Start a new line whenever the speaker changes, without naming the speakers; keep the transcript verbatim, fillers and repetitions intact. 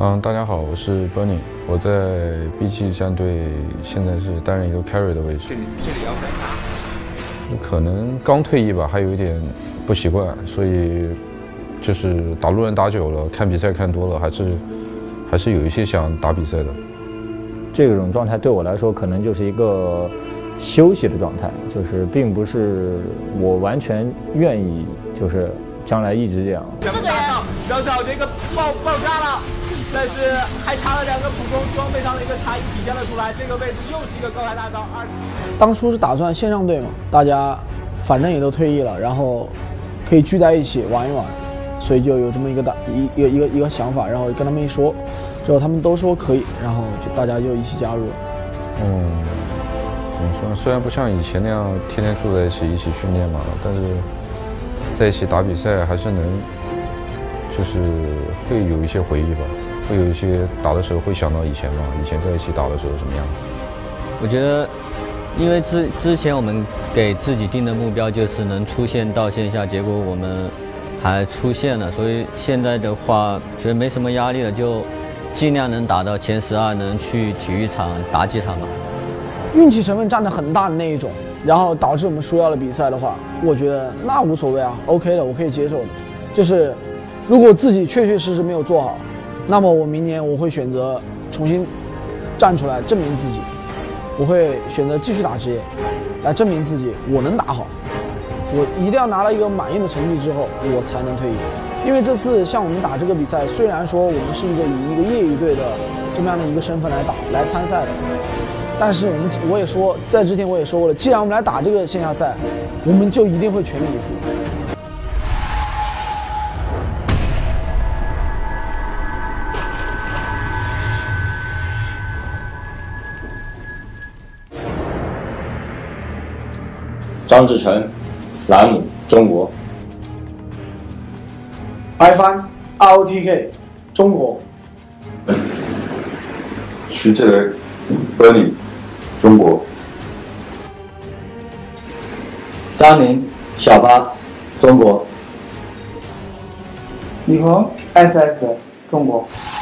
嗯，大家好，我是 Bernie， 我在 B G 战队现在是担任一个 carry 的位置。这里这里要干嘛？可能刚退役吧，还有一点不习惯，所以就是打路人打久了，看比赛看多了，还是还是有一些想打比赛的。
这种状态对我来说，可能就是一个休息的状态，就是并不是我完全愿意，就是将来一直这样。
两个大上，小小这个爆爆炸了，但是还差了两个普攻，装备上的一个差异体现了出来。这个位置又是一个高台大招。二
当初是打算线上队嘛，大家反正也都退役了，然后可以聚在一起玩一玩，所以就有这么一个大一一个一个一个想法，然后跟他们一说，之后他们都说可以，然后就大家就一起加入了。
嗯，怎么说呢？虽然不像以前那样天天住在一起一起训练嘛，但是在一起打比赛还是能，就是会有一些回忆吧，会有一些打的时候会想到以前嘛，以前在一起打的时候什么样。
我觉得，因为之之前我们给自己定的目标就是能出线到线下，结果我们还出现了，所以现在的话觉得没什么压力了，就尽量能打到前十二，能去体育场打几场吧。
运气成分占的很大的那一种，然后导致我们输掉了比赛的话，我觉得那无所谓啊 ，OK 的，我可以接受的。就是如果自己确确实实没有做好，那么我明年我会选择重新站出来证明自己，我会选择继续打职业，来证明自己我能打好。我一定要拿到一个满意的成绩之后，我才能退役。因为这次像我们打这个比赛，虽然说我们是一个以一个业余队的这么样的一个身份来打来参赛的，但是我们我也说，在之前我也说过了，既然我们来打这个线下赛，我们就一定会全力以赴。
张志成，兰姆，中国。
白帆 ，R O T K， 中国。
徐志雷 ，Bernie， 中国。
张宁，小八，中国。
李鹏 ，S S， 中国。